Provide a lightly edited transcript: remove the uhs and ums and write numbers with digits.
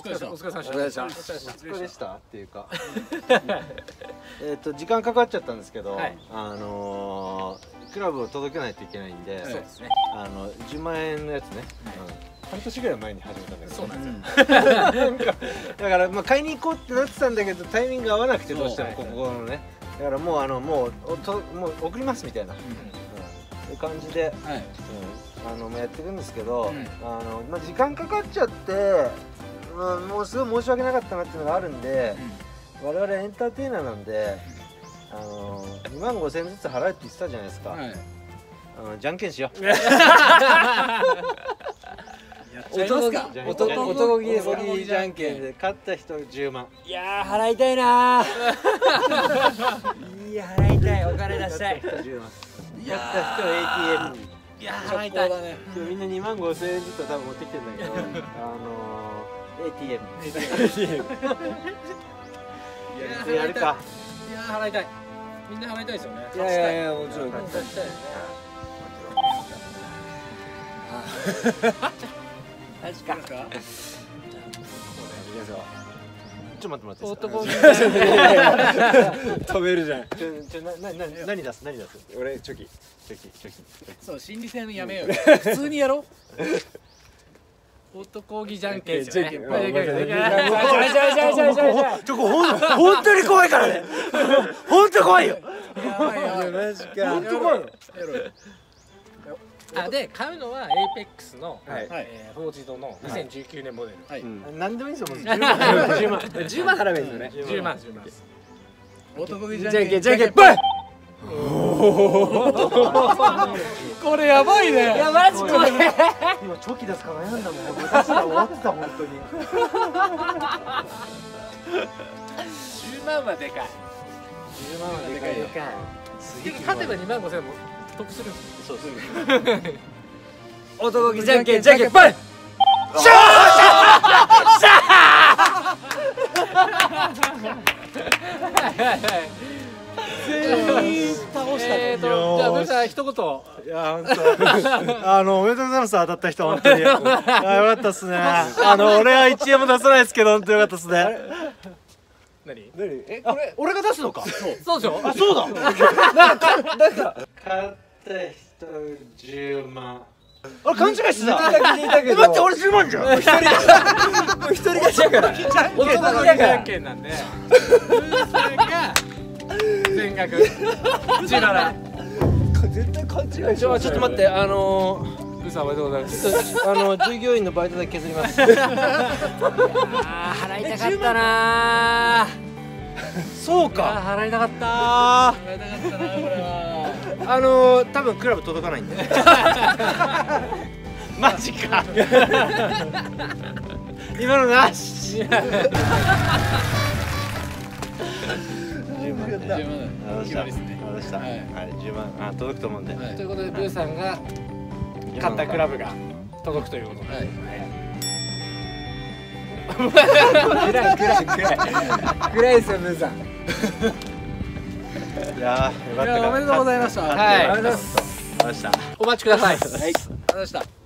疲れ様でした。 お疲れ様でした。 お疲れでしたっていうか時間かかっちゃったんですけど、クラブを届けないといけないんで、 そうですね。 10万円のやつね、半年ぐらい前に始めたんだけど、 そうなんですよ。 だからまあ買いに行こうってなってたんだけど、タイミング合わなくて、どうしてもここのね、だからもう送りますみたいないう感じでやっていくんですけど、まあ時間かかっちゃって、もうすごい申し訳なかったなっていうのがあるんで、我々エンターテイナーなんで、2万5千円ずつ払うって言ってたじゃないですか。じゃんけんしよう。男気じゃんけんで勝った人10万。 いやー払いたいなー。いや払いたい、お金出したい。 勝った人10万。勝った人は ATM。 いや払いたい。 みんな2万5千円ずつは多分持ってきてるんだけど、ATM。やるか。 いや払いたい。みんな払いたいですよね。 いやもちろん。 勝ちたいね。 確か。 ちょっと待って。 男気。 止めるじゃん。 何出す？ 俺チョキ。 そう、心理戦やめよう。普通にやろう。男気じゃんけんですよね。 本当に怖いからね。本当怖いよ。 やばいよ。 マジか。 本当怖いよ。で買うのは APEX のフォージドの2019年モデル。 何でもいいですよ。 10万払えばいいですよね。 10万。 男気じゃんけんぽい。 これやばいね。 いやマジこれ。 今チョキ出すか悩んだもん。私ら終わってた本当に。 10万はでかい。 10万はでかいよ。 勝てば2万5千円も得するんです。 そう。 男気じゃんけんぽい。しゃー。 全員倒したね。じゃあブーさん一言。 いや本当おめでとうございます。当たった人本当に。よかったっすね。俺は1円も出さないですけど本当よかったっすね。 何？ これ俺が出すのか。 そうでしょ。 あ、そうだ。なんか勝った人10万。あれ勘違いしてた。待って俺10万じゃん。 一人勝ちだから。 男気じゃんけんなんで。ブーさんが全額。10万。 絶対勘違い。 ちょっと待って、 ブーさんおめでとうございます。 従業員のバイト代削ります。 払いたかったなー。 そうか。 払いたかったー。払いたかったなこれは。 多分クラブ届かないんで。マジか。今のなし。 10万だ。決まりですね。 はい、10万届くと思うんで。 ということでブーさんが買ったクラブが届くということで。 暗いですよブーさん。 いやよかった。 おめでとうございました。 はい。ありがとうございます。 ました。 お待ちください。 はい。ありがとうございました。